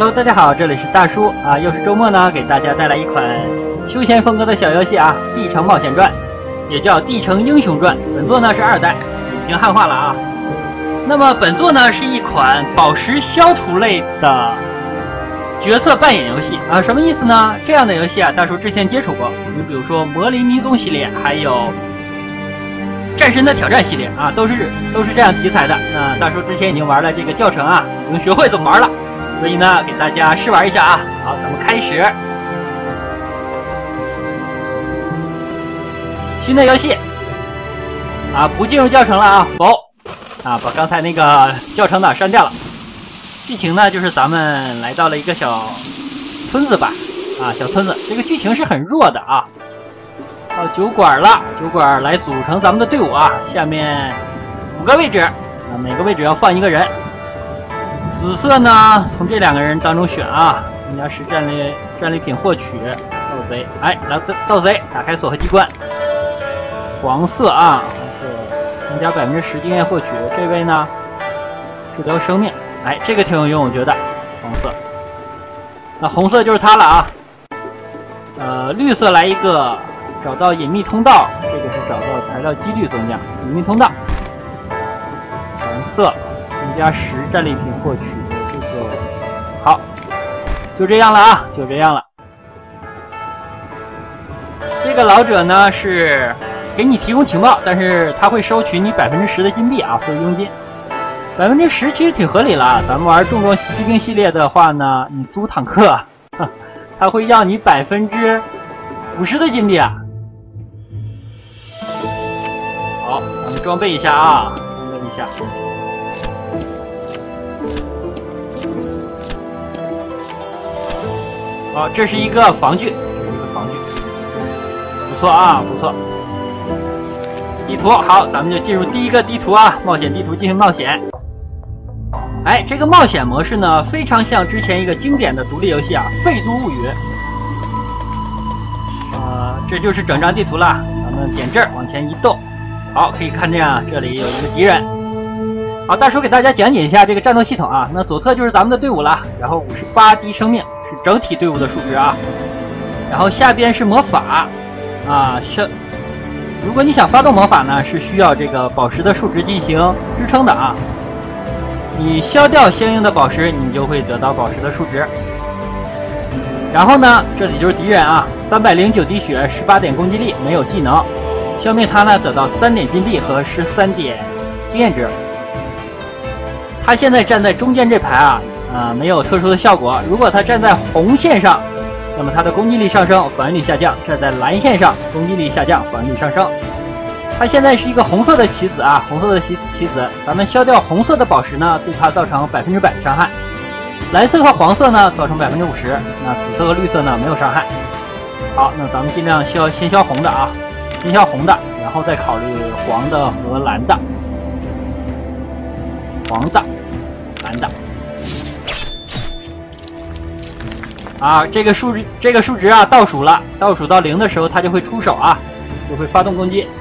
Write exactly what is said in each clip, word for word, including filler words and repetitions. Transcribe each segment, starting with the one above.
Hello， 大家好，这里是大叔啊，又是周末呢，给大家带来一款休闲风格的小游戏啊，《地城冒险传》，也叫《地城英雄传》。本作呢是二代，已经汉化了啊。那么本作呢是一款宝石消除类的角色扮演游戏啊，什么意思呢？这样的游戏啊，大叔之前接触过，你比如说《魔灵迷踪》系列，还有战神的挑战系列啊，都是都是这样题材的。那大叔之前已经玩了这个教程啊，已经学会怎么玩了，所以呢，给大家试玩一下啊。好，咱们开始新的游戏啊，不进入教程了啊，否啊，把刚才那个教程档删掉了。剧情呢，就是咱们来到了一个小村子吧，啊，小村子，这个剧情是很弱的啊。到酒馆了，酒馆来组成咱们的队伍啊。下面五个位置啊，每个位置要放一个人。紫色呢，从这两个人当中选啊。增加十战利战利品获取。盗贼，哎，来盗贼，打开锁和机关。黄色啊，黄色增加百分之十经验获取。这位呢，治疗生命。哎，这个挺有用，我觉得。黄色。那红色就是它了啊。呃，绿色来一个。找到隐秘通道，这个是找到材料几率增加。隐秘通道，蓝色增加十战利品获取的这个，好，就这样了啊，就这样了。这个老者呢是给你提供情报，但是他会收取你百分之十的金币啊，或者佣金。百分之十其实挺合理了啊。咱们玩重装机兵系列的话呢，你租坦克，他会要你百分之五十的金币啊。好，咱们装备一下啊，装备一下。好，这是一个防具，这是一个防具，不错啊，不错。地图好，咱们就进入第一个地图啊，冒险地图进行冒险。哎，这个冒险模式呢，非常像之前一个经典的独立游戏啊，《废都物语》。呃，这就是整张地图了，咱们点这儿往前移动。好，可以看见啊，这里有一个敌人。好，大叔给大家讲解一下这个战斗系统啊。那左侧就是咱们的队伍了，然后五十八滴生命是整体队伍的数值啊。然后下边是魔法啊，是如果你想发动魔法呢，是需要这个宝石的数值进行支撑的啊。你消掉相应的宝石，你就会得到宝石的数值。然后呢，这里就是敌人啊，三百零九滴血，十八点攻击力，没有技能。消灭它呢，得到三点金币和十三点经验值。他现在站在中间这排啊，啊、呃，没有特殊的效果。如果他站在红线上，那么他的攻击力上升，防御力下降；站在蓝线上，攻击力下降，防御力上升。他现在是一个红色的棋子啊，红色的棋棋子。咱们消掉红色的宝石呢，对他造成百分之百的伤害；蓝色和黄色呢，造成百分之五十。那紫色和绿色呢，没有伤害。好，那咱们尽量消先消红的啊。先消红的，然后再考虑黄的和蓝的，黄的、蓝的。啊，这个数值，这个数值啊，倒数了，倒数到零的时候，它就会出手啊，就会发动攻击。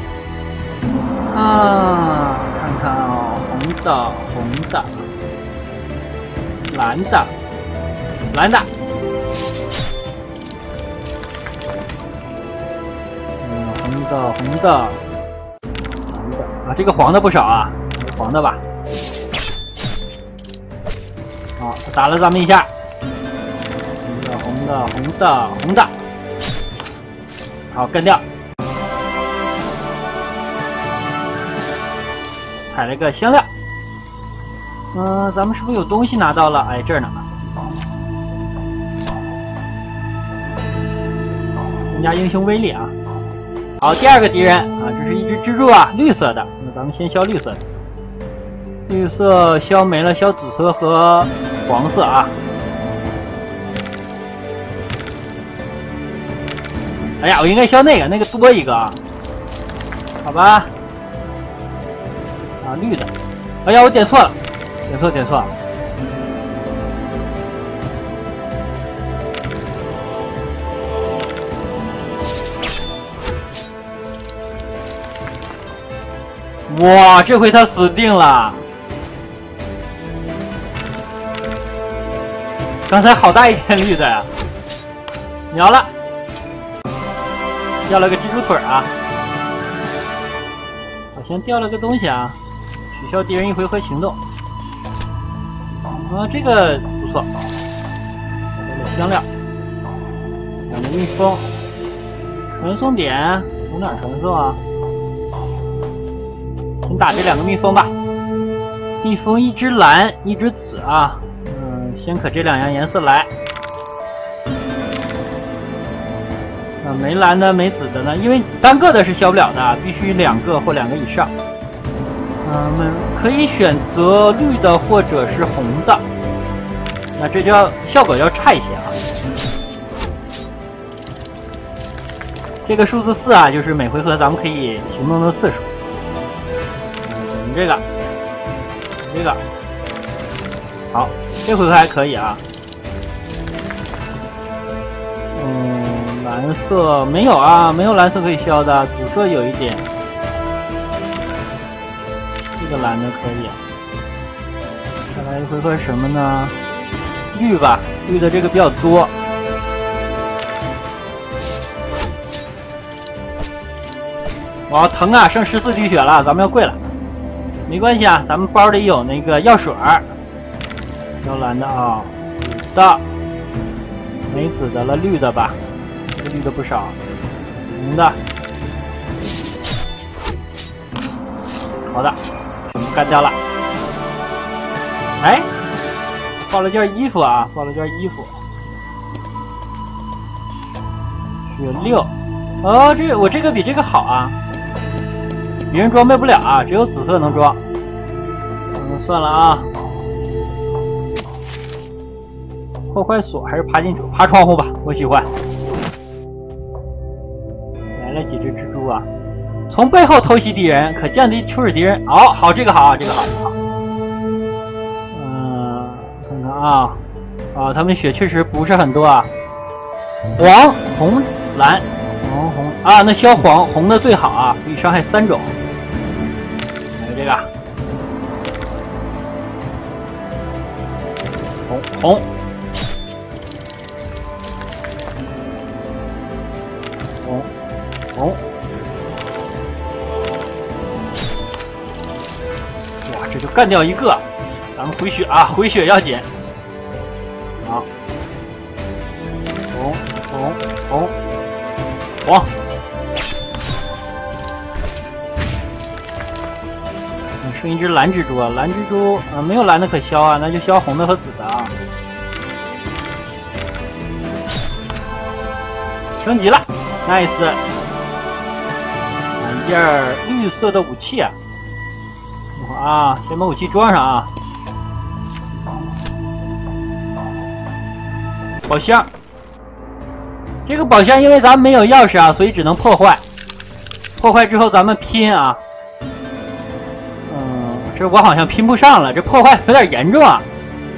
啊，看看啊，红的、红的、蓝的、蓝的。红的，红的，红的啊，这个黄的不少啊，黄的吧。好，他打了咱们一下。红的，红的，红的，红的。好，干掉。采了个香料。嗯、呃，咱们是不是有东西拿到了？哎，这儿呢。增加英雄威力啊。好，第二个敌人啊，这是一只蜘蛛啊，绿色的。那咱们先消绿色的，绿色消没了，消紫色和黄色啊。哎呀，我应该消那个，那个多一个啊。好吧。啊，绿的。哎呀，我点错了，点错点错了。哇，这回他死定了！ 刚才好大一片绿的呀！秒了，掉了个蜘蛛腿啊！好像掉了个东西啊！取消敌人一回合行动。啊，这个不错，有了香料，两个蜜蜂，传送点从哪儿传送啊？先打这两个蜜蜂吧。蜜蜂一只蓝，一只紫啊。嗯，先可这两样颜色来。啊，没蓝的没紫的呢，因为单个的是消不了的，必须两个或两个以上。嗯，我们可以选择绿的或者是红的，那这就要效果要差一些啊。这个数字四啊，就是每回合咱们可以行动的次数。嗯，这个，这个，好，这回合还可以啊。嗯，蓝色没有啊，没有蓝色可以消的，紫色有一点。这个蓝的可以，再来一回合什么呢？绿吧，绿的这个比较多。哇，疼啊，剩十四滴血了，咱们要跪了。没关系啊，咱们包里有那个药水儿。消蓝的啊，紫的，没紫的了，绿的吧，这个绿的不少，红的。好的。全部干掉了。哎，爆了件衣服啊，爆了件衣服。血六，哦，这个我这个比这个好啊。别人装备不了啊，只有紫色能装。嗯，算了啊。破坏锁还是爬进去？爬窗户吧，我喜欢。来了几只蜘蛛啊。从背后偷袭敌人，可降低初始敌人。哦，好，这个好啊，这个好，这个好。嗯，看看啊，啊，他们血确实不是很多啊。黄、红、蓝，黄、红啊，那消黄红的最好啊，可以伤害三种。还有这个红红。红红。哇，这就干掉一个，咱们回血啊，回血要紧。好，红红红黄，嗯，剩一只蓝蜘蛛啊，蓝蜘蛛呃没有蓝的可消啊，那就消红的和紫的啊。升级了 ，nice， 一件绿色的武器啊。啊，先把武器装上啊！宝箱，这个宝箱因为咱们没有钥匙啊，所以只能破坏。破坏之后咱们拼啊。嗯，这我好像拼不上了，这破坏有点严重啊。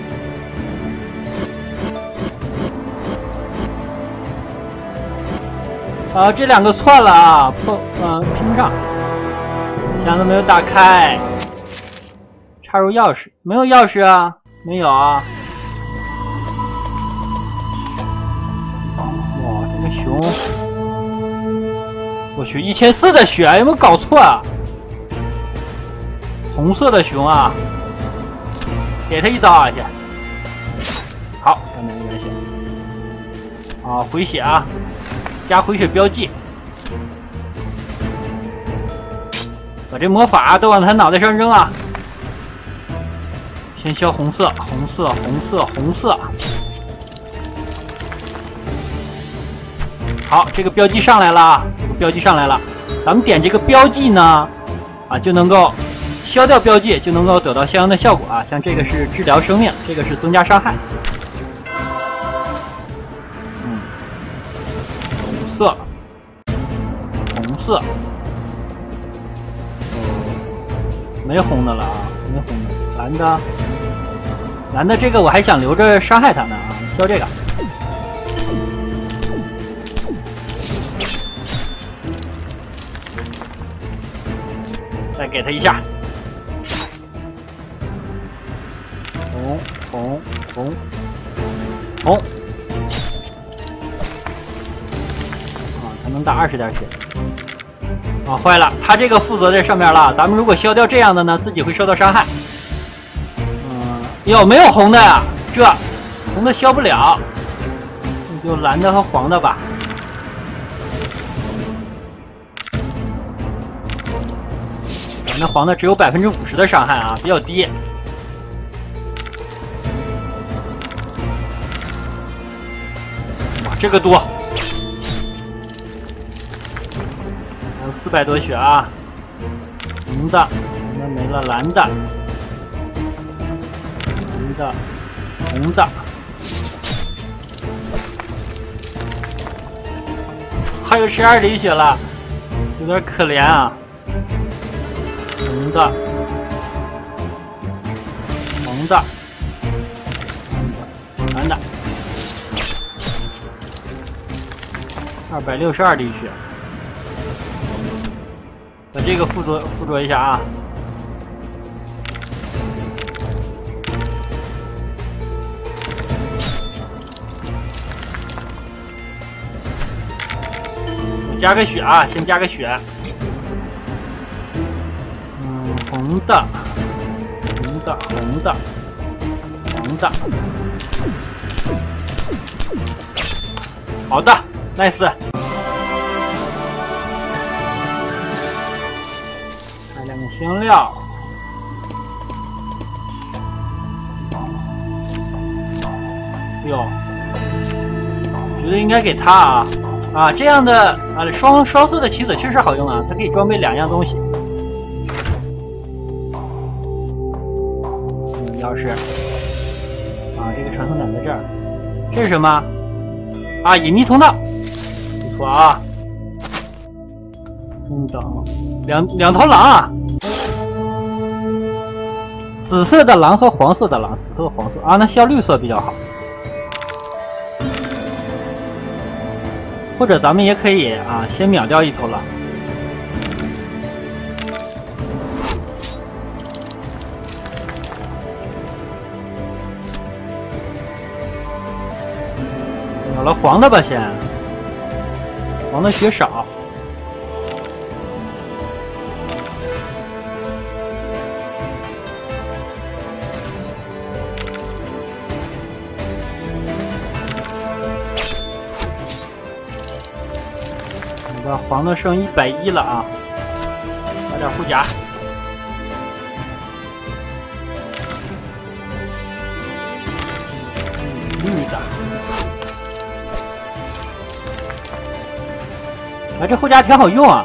啊，这两个错了啊，破嗯拼不上。箱子没有打开。插入钥匙，没有钥匙啊，没有啊。哇，这个熊，我去，一千四的血，有没有搞错啊？红色的熊啊，给他一刀啊去。好，干掉一点血。啊，回血啊，加回血标记。把这魔法都往他脑袋上扔啊！先消红色，红色，红色，红色。好，这个标记上来了，这个标记上来了。咱们点这个标记呢，啊，就能够消掉标记，就能够得到相应的效果啊。像这个是治疗生命，这个是增加伤害。嗯，红色，红色。没红的了啊，没红的，蓝的。蓝的这个我还想留着伤害他呢啊，消这个。再给他一下。红红红红。啊，他能打二十点血。啊，坏了，他这个负责在上面了。咱们如果消掉这样的呢，自己会受到伤害。嗯，有没有红的呀？这红的消不了，那就蓝的和黄的吧。那黄的只有百分之五十的伤害啊，比较低。哇，这个多，还有四百多血啊！红的，红的没了，蓝的，蓝的，红的，还有十二滴血了，有点可怜啊。红的，黄的，蓝的，二百六十二滴血，把这个附着附着一下啊。加个血啊，先加个血。红的，红的，红的，黄的，好的 ，nice。来两个香料，哟，觉得应该给他啊啊这样的啊双双色的棋子确实好用啊，它可以装备两样东西。钥匙啊，这个传送点在这儿，这是什么啊？隐秘通道，不错啊。中等，两两头狼啊，紫色的狼和黄色的狼，紫色、黄色啊，那消绿色比较好。或者咱们也可以啊，先秒掉一头狼。有了黄的吧，先。黄的血少。我的黄的剩一百一了啊，来点护甲。绿的。啊，这护甲挺好用啊！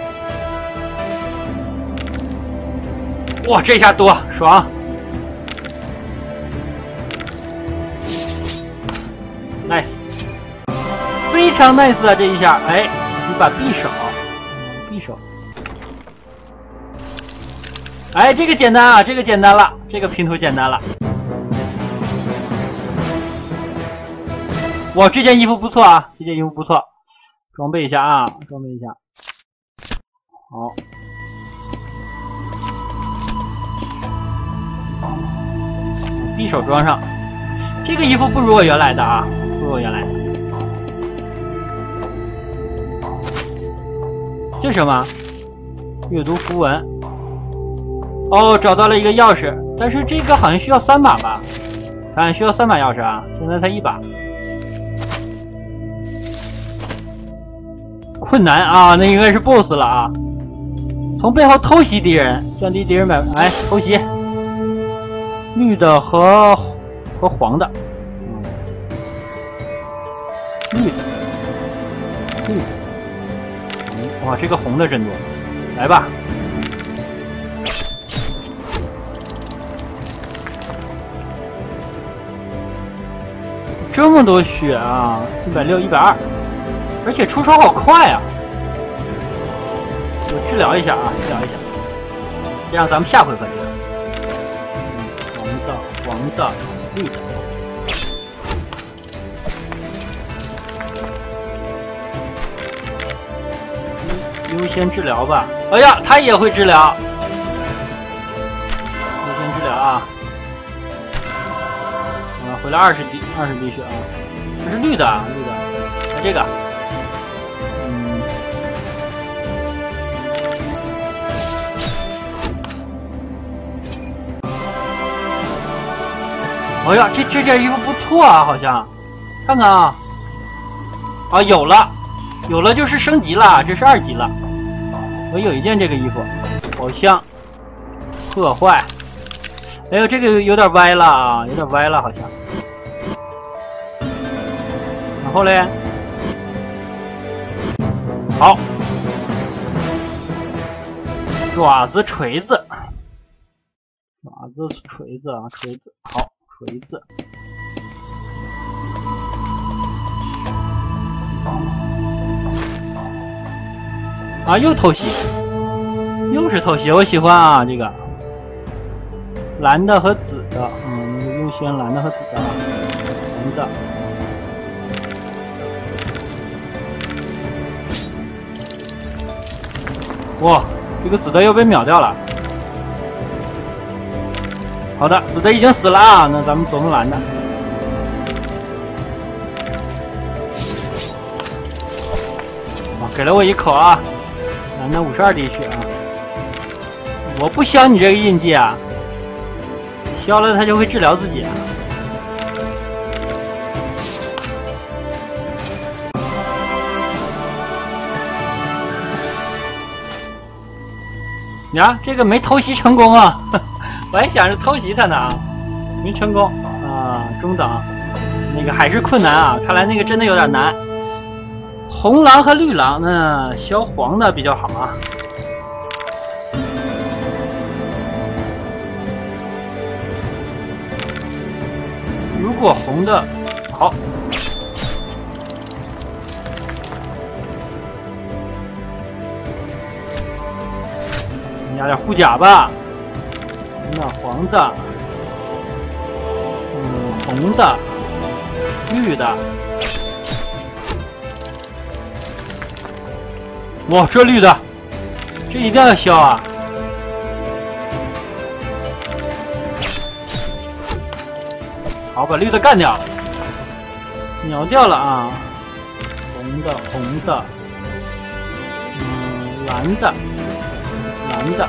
哇，这下多爽 ！nice， 非常 nice 啊！这一下，哎，一把匕首，匕首，哎，这个简单啊，这个简单了，这个拼图简单了。哇，这件衣服不错啊，这件衣服不错。装备一下啊，装备一下。好，匕首装上。这个衣服不如我原来的啊，不如我原来的。这是什么？阅读符文。哦，找到了一个钥匙，但是这个好像需要三把吧？看，需要三把钥匙啊，现在才一把。困难啊，那应该是 B O S S 了啊！从背后偷袭敌人，降低敌人百分，哎，偷袭，绿的和和黄的，嗯，绿的，绿的，嗯，哇，这个红的真多，来吧！这么多血啊，一百六、一百二。而且出手好快啊！我治疗一下啊，治疗一下，这样咱们下回合治。黄的、黄的、绿的。优先治疗吧。哎呀，他也会治疗。优先治疗啊！啊， 回了二十滴，二十滴血啊！这是绿的，绿的，来这个，嗯，哎呀，这这件衣服不错啊，好像，看看啊，啊，有了，有了，就是升级了，这是二级了。我有一件这个衣服，好像破坏。哎呦，这个有点歪了啊，有点歪了，好像。然后嘞，好，爪子锤子，爪子锤子啊，锤子，好，锤子。啊，又偷袭，又是偷袭，我喜欢啊，这个。蓝的和紫的，嗯，那个优先蓝的和紫的啊，蓝的。哇，这个紫的又被秒掉了。好的，紫的已经死了啊，那咱们琢磨蓝的。啊，给了我一口啊，蓝的五十二滴血啊。我不消你这个印记啊。消了它就会治疗自己啊！呀，这个没偷袭成功啊！我还想着偷袭他呢啊，没成功啊，中等。那个还是困难啊，看来那个真的有点难。红狼和绿狼呢，消黄的比较好啊。如果红的好，加点护甲吧。那黄的，嗯，红的，绿的。哇，这绿的，这一定要消啊！好，把绿的干掉，秒掉了啊！红的，红的，嗯，蓝的，蓝的，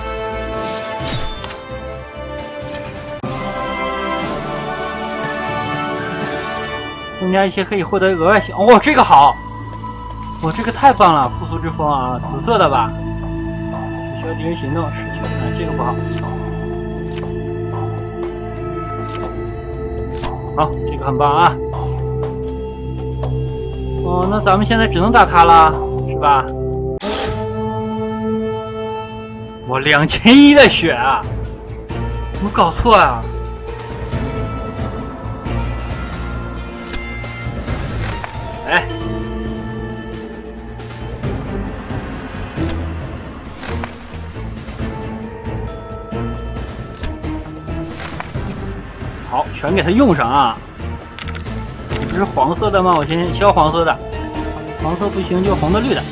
增加一些可以获得额外性。哦，这个好，哇、哦，这个太棒了！复苏之风啊，紫色的吧？取消敌人行动，失去，哎，这个不好。好，这个很棒啊！哦，那咱们现在只能打他了，是吧？我两千一的血啊！我搞错啊！哎，好，全给他用上啊！这是黄色的吗？我先消黄色的，黄色不行就红的绿的。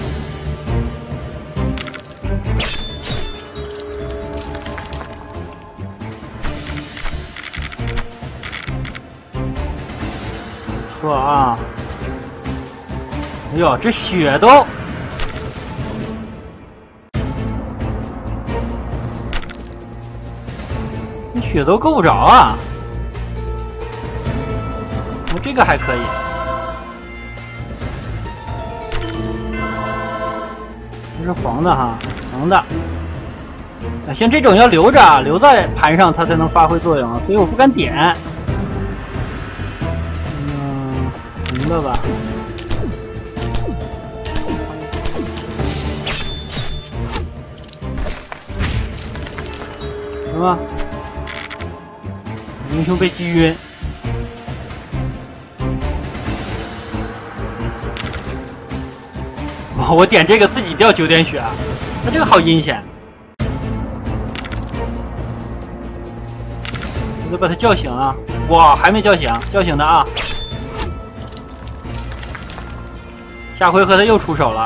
不错啊！哎呦，这血都……这血都够不着啊！我这个还可以。这是黄的哈，黄的。啊，像这种要留着，留在盘上它才能发挥作用，所以我不敢点。嗯，红的吧。什么？英雄被击晕。哇！我点这个自己掉九点血啊，那这个好阴险。我得把他叫醒啊！哇，还没叫醒，叫醒他啊！下回合他又出手了。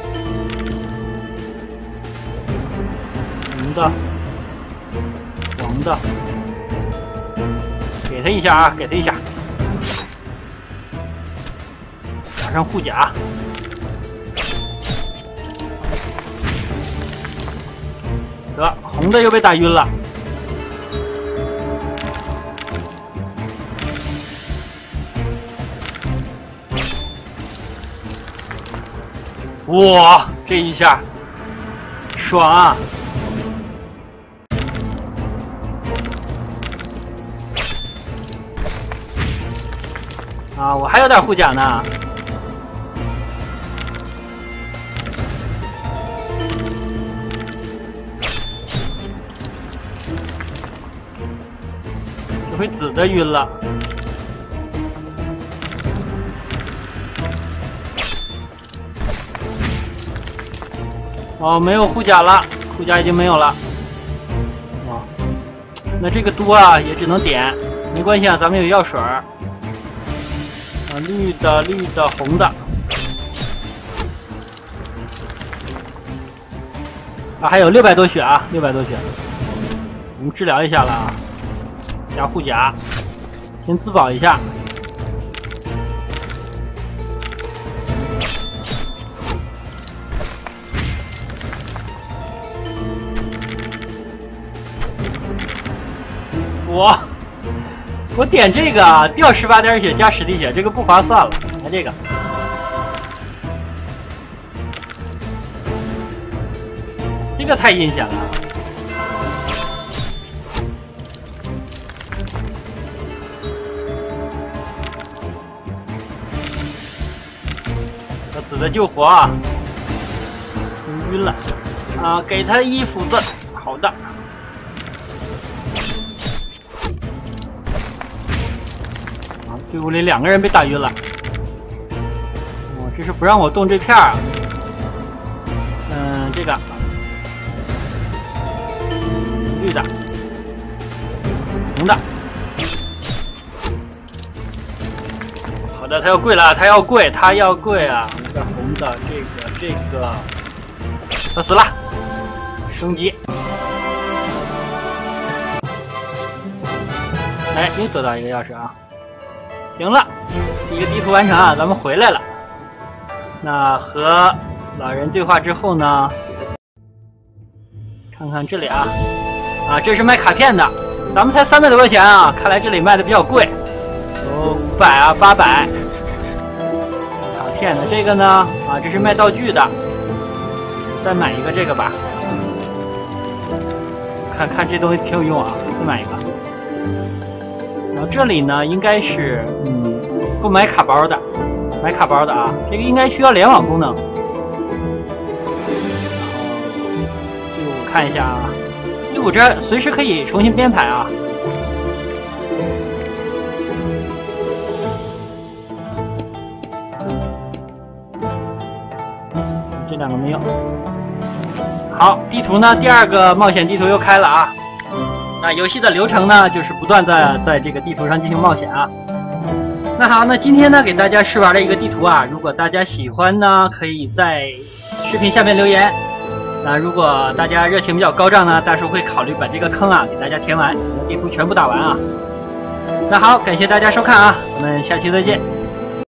红的。黄的，给他一下啊，给他一下。 上护甲。得，红的又被打晕了。哇，这一下爽啊！啊，我还有点护甲呢。这回紫的晕了。哦，没有护甲了，护甲已经没有了。哇，那这个多啊，也只能点，没关系啊，咱们有药水儿。啊，绿的、绿的、红的。啊，还有六百多血啊，六百多血。我们治疗一下了啊，加护甲，先自保一下。哇！我点这个啊，掉十八点血加十滴血，这个不划算了。来这个，这个太阴险了。这紫的救活啊，晕了啊！给他一斧子，好的。队伍里两个人被打晕了，哦，这是不让我动这片儿啊。嗯，这个绿的、红的，好的，他要跪了，他要跪，他要跪啊！这红的，这个，这个，他死了，升级。哎，又得到一个钥匙啊！行了，一个地图完成啊，咱们回来了。那和老人对话之后呢，看看这里啊，啊，这是卖卡片的，咱们才三百多块钱啊，看来这里卖的比较贵，有五百啊，八百。卡片的这个呢，啊，这是卖道具的，再买一个这个吧。看看这东西挺有用啊，再买一个。然后这里呢，应该是嗯购买卡包的，买卡包的啊，这个应该需要联网功能。队伍看一下啊，队伍这随时可以重新编排啊。这两个没有。好，地图呢，第二个冒险地图又开了啊。那游戏的流程呢，就是不断的在这个地图上进行冒险啊。那好，那今天呢给大家试玩了一个地图啊，如果大家喜欢呢，可以在视频下面留言。那如果大家热情比较高涨呢，大叔会考虑把这个坑啊给大家填完，地图全部打完啊。那好，感谢大家收看啊，咱们下期再见。